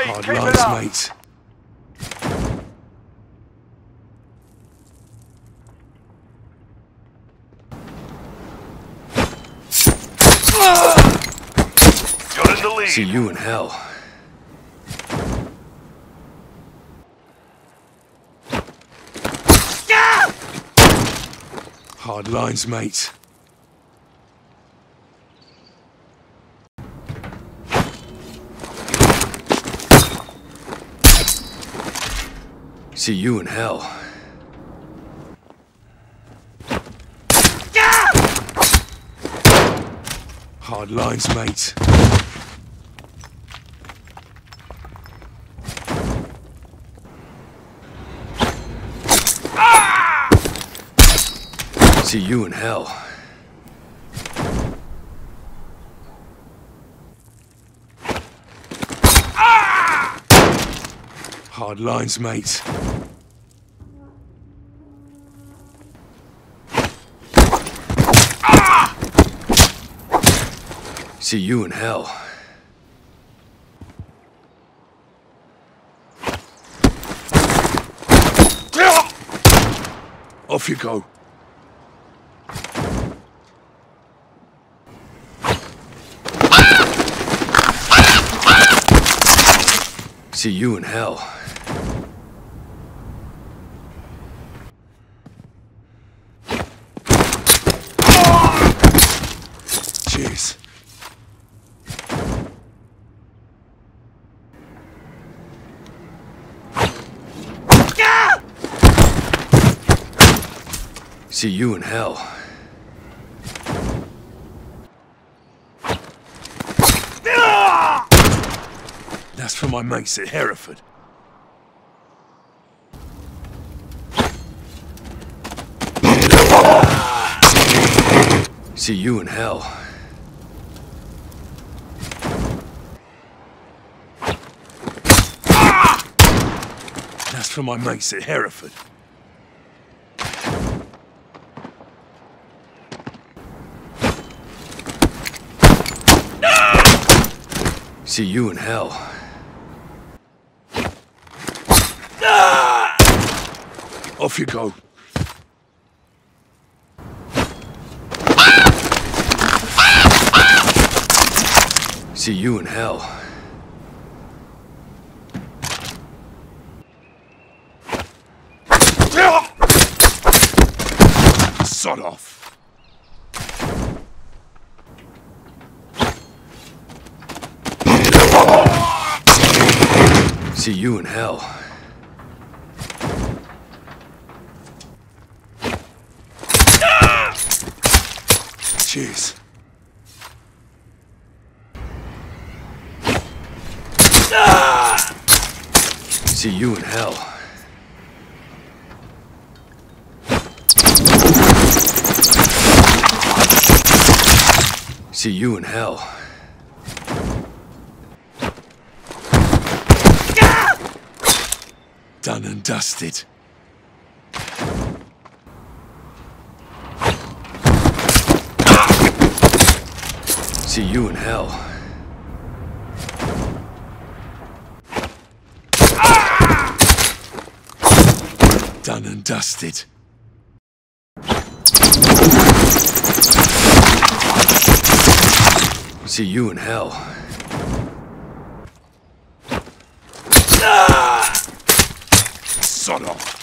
Hard Keep it lines, up. mate. You're in the lead. See you in hell. Hard lines, mate. See you in hell. Hard lines, mate. See you in hell. Hard lines, mate. See you in hell. Off you go. See you in hell. Cheers. See you in hell. That's for my mates at Hereford. See you in hell. That's for my mates at Hereford. See you in hell. Off you go. See you in hell. Sod off. See you in hell. Cheers. See you in hell. See you in hell. Done and dusted. See you in hell. Done and dusted. See you in hell. Sod off.